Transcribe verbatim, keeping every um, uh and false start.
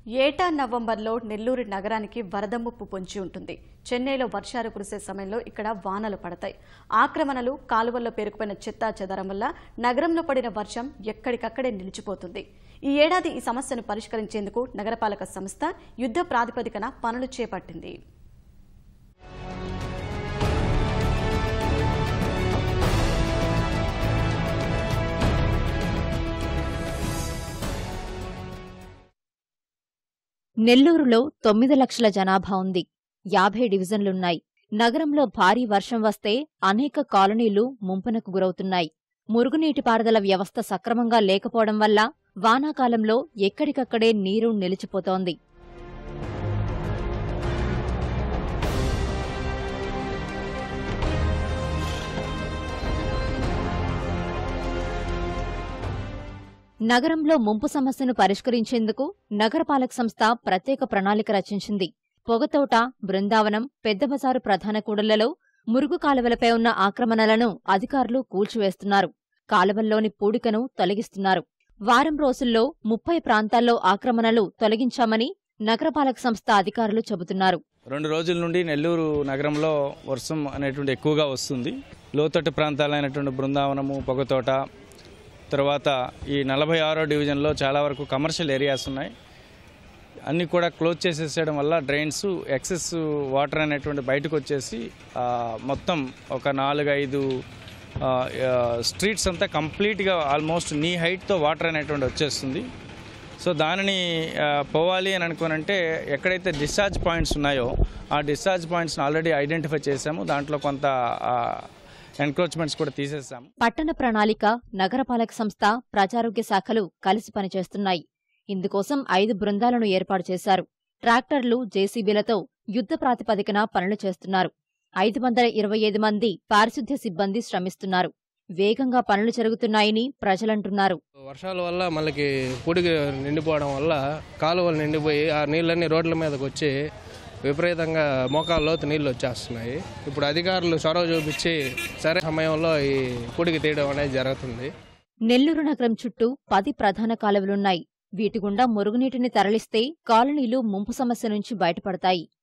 ఏటా నవంబర్లో నెల్లూరు నగరానికి వరద ముప్పు పొంచి ఉంటుంది. చెన్నైలో వర్షాలు కురిసే సమయంలో ఇక్కడ వానలు పడతాయి. ఆక్రమణలు, కాలువల్లో పేరుకుపోయిన చెత్తా చెదారం వల్ల నగరంలో పడిన వర్షం ఎక్కడికక్కడే నిలిచిపోతుంది. ఈ ఏడాది ఈ సమస్యను పరిష్కరించేందుకు నగరపాలక సంస్థ యుద్ధ ప్రాతిపదికన పనులు చేపట్టింది. నెల్లూరులో తొమ్మిది లక్షల జనాభా ఉంది. యాభై డివిజన్లున్నాయి. నగరంలో భారీ వర్షం వస్తే అనేక కాలనీలు ముంపునకు గురవుతున్నాయి. మురుగునీటిపారుదల వ్యవస్థ సక్రమంగా లేకపోవడం వల్ల వానాకాలంలో ఎక్కడికక్కడే నీరు నిలిచిపోతోంది. నగరంలో ముంపు సమస్యను పరిష్కరించేందుకు నగరపాలక సంస్థ ప్రత్యేక ప్రణాళిక రచించింది. పొగతోట, బృందావనం, పెద్దబజారు ప్రధాన కూడళ్లలో మురుగు కాలువలపై ఉన్న ఆక్రమణలను అధికారులు కూల్చివేస్తున్నారు. కాలువల్లోని పూడికను తొలగిస్తున్నారు. వారం రోజుల్లో ముప్పై ప్రాంతాల్లో ఆక్రమణలు తొలగించామని నగరపాలక సంస్థ అధికారులు చెబుతున్నారు. రెండు రోజుల నుండి నెల్లూరు నగరంలో వర్షం అనేటువంటి ఎక్కువగా వస్తుంది. లోతట్టు ప్రాంతాలైనటువంటి బృందావనము, పొగతోట, తర్వాత ఈ నలభై ఆరో డివిజన్లో చాలా వరకు కమర్షియల్ ఏరియాస్ ఉన్నాయి. అన్నీ కూడా క్లోజ్ చేసేసేయడం వల్ల డ్రైన్స్ ఎక్సెస్ వాటర్ అనేటువంటి బయటకు వచ్చేసి మొత్తం ఒక నాలుగు ఐదు స్ట్రీట్స్ అంతా కంప్లీట్గా ఆల్మోస్ట్ నీ హైట్తో వాటర్ అనేటువంటి వచ్చేస్తుంది. సో దానిని పోవాలి అని అనుకోనంటే ఎక్కడైతే డిశ్చార్జ్ పాయింట్స్ ఉన్నాయో ఆ డిశ్చార్జ్ పాయింట్స్ని ఆల్రెడీ ఐడెంటిఫై చేశాము. దాంట్లో కొంత ఎన్క్రోచ్మెంట్స్ కూడా తీసేశాం. పట్టణ ప్రణాళిక, నగరపాలక సంస్థ, ప్రజారోగ్య శాఖలు కలిసి పనిచేస్తున్నాయి. ఇందుకోసం ఐదు బృందాలను ఏర్పాటు చేశారు. ట్రాక్టర్లు, జేసీబీలతో యుద్ధ ప్రాతిపదికన పనులు చేస్తున్నారు. ఐదు వందల ఇరవై ఐదు మంది పారిశుద్ధ్య సిబ్బంది శ్రమిస్తున్నారు. వేగంగా పనులు జరుగుతున్నాయని ప్రజలంటున్నారు. వర్షాల వల్ల మనకి పొడిగి నిండిపోవడం వల్ల కాలువలు నిండిపోయి ఆ నీళ్ళన్నీ రోడ్ల మీదకి వచ్చి విపరీతంగా మోకాళ్ళ లోతు నీళ్లు వచ్చేస్తున్నాయి. ఇప్పుడు అధికారులు చొరవ చూపించి సరైన సమయంలో ఈ పొడికి తీయడం అనేది జరుగుతుంది. నెల్లూరు నగరం చుట్టూ పది ప్రధాన కాలువలున్నాయి. వీటి గుండా మురుగునీటిని తరలిస్తే కాలనీలు ముంపు సమస్య నుంచి బయటపడతాయి.